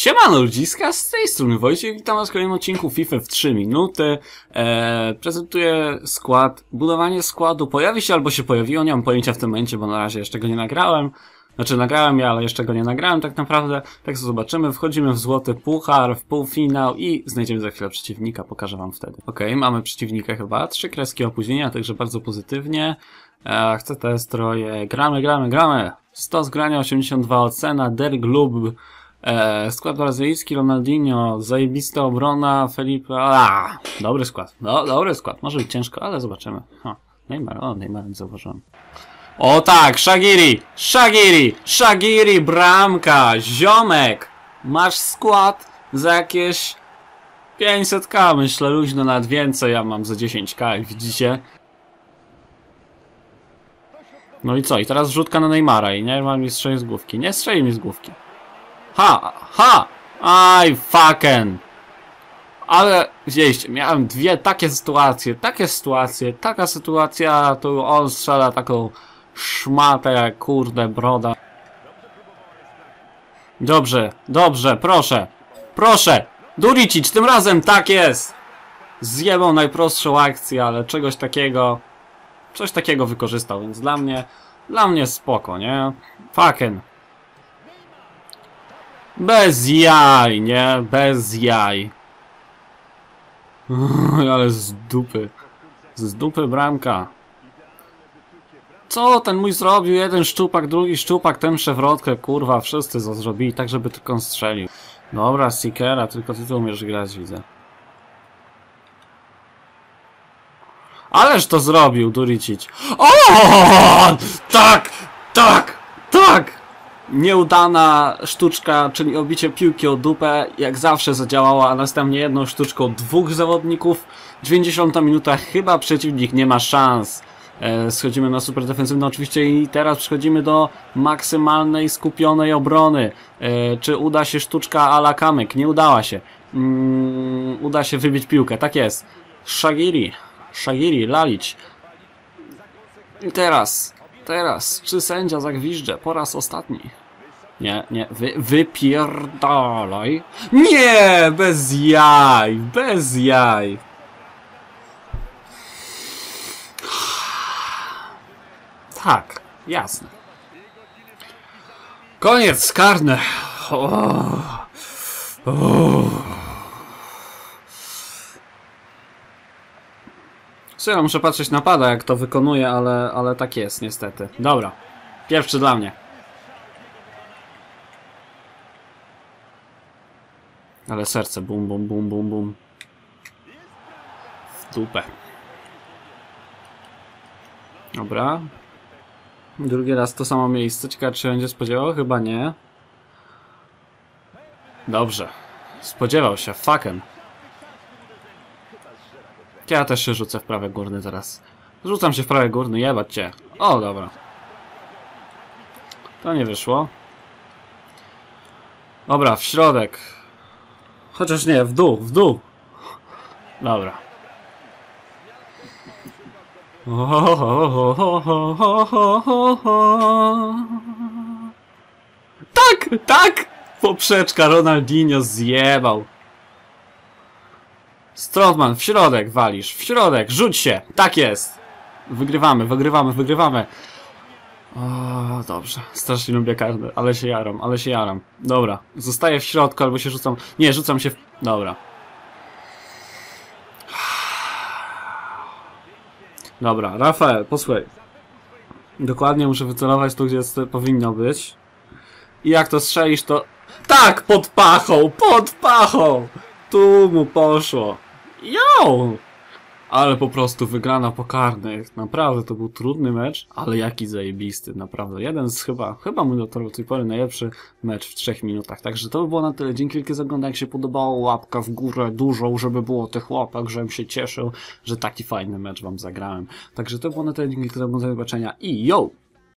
Siemano ludziska, z tej strony Wojciech, witam was w kolejnym odcinku FIFA w 3 minuty. Prezentuję skład. Budowanie składu pojawi się albo się pojawiło, nie mam pojęcia w tym momencie, bo na razie jeszcze go nie nagrałem. Znaczy nagrałem je, ale jeszcze go nie nagrałem tak naprawdę. Tak co zobaczymy, wchodzimy w złoty puchar, w półfinał i znajdziemy za chwilę przeciwnika, pokażę wam wtedy. Okej, mamy przeciwnika chyba, 3 kreski opóźnienia, także bardzo pozytywnie. Chcę te stroje, gramy. 100 zgrania, 82 ocena, Derek Lub. Skład brazylijski, Ronaldinho, zajebista obrona, Felipe, dobry skład, dobry skład, może być ciężko, ale zobaczymy. Neymar, Neymar nie zauważyłem. O tak, Shaqiri, bramka, ziomek, masz skład za jakieś 500k, myślę, luźno nawet więcej, ja mam za 10k, jak widzicie. No i co, i teraz wrzutka na Neymara i Neymar mi strzeli z główki, nie strzeli mi z główki. Aj, fucking. Ale widzieliście, miałem dwie takie sytuacje, taka sytuacja, tu on strzela taką szmatę jak kurde broda. Dobrze, proszę, Duricic, tym razem tak jest. Zjebał najprostszą akcję, ale coś takiego wykorzystał, więc dla mnie spoko, nie? Fucking. Bez jaj, nie? Bez jaj. Ale z dupy bramka. Co ten mój zrobił? Jeden szczupak, drugi szczupak, ten przewrotkę, kurwa, wszyscy to zrobili, tak żeby tylko on strzelił. Dobra, Stickera, tylko ty tu umiesz grać, widzę. Ależ to zrobił, Duricic. O! Tak! Nieudana sztuczka, czyli obicie piłki o dupę, jak zawsze zadziałała, a następnie jedną sztuczką dwóch zawodników. 90 minuta, chyba przeciwnik nie ma szans. Schodzimy na super defensywne oczywiście i teraz przechodzimy do maksymalnej skupionej obrony. Czy uda się sztuczka a la kamyk? Nie udała się. Uda się wybić piłkę, tak jest. Shaqiri, Lalić. I teraz, czy sędzia zagwiżdże po raz ostatni? Nie, wypierdalaj. Nie, bez jaj. Tak, jasne. Koniec, karne. Ja muszę patrzeć na pada, jak to wykonuje, ale tak jest niestety. Dobra, pierwszy dla mnie. Ale serce, bum. W dupę. Dobra. Drugi raz to samo miejsce. Ciekawe, czy będzie spodziewał? Chyba nie. Dobrze. Spodziewał się, fucking. Ja też się rzucę w prawy górny teraz. Rzucam się w prawy górny, jebać cię. O, dobra. To nie wyszło. Dobra, w środek. Chociaż nie, w dół. Dobra. Tak! Poprzeczka, Ronaldinho zjebał. Strootman, w środek walisz, w środek, rzuć się, tak jest. Wygrywamy. O, dobrze, strasznie lubię karne, ale się jaram. Dobra, zostaję w środku albo się rzucam, nie, rzucam się w... Dobra. Dobra, Rafael, posłuchaj. Dokładnie muszę wycelować tu, gdzie powinno być. I jak to strzelisz, to... Tak, pod pachą! Tu mu poszło. Jo! Ale po prostu wygrana po karnych. Naprawdę to był trudny mecz, ale jaki zajebisty, naprawdę. Jeden z chyba mój do tej pory najlepszy mecz w 3 minutach. Także to by było na tyle. Dzięki wielkie za oglądanie. Jak się podobało, łapka w górę dużą, żeby było tych łapek, żebym się cieszył, że taki fajny mecz wam zagrałem. Także to było na tyle. Dzięki wielkie za oglądanie, do zobaczenia i yo!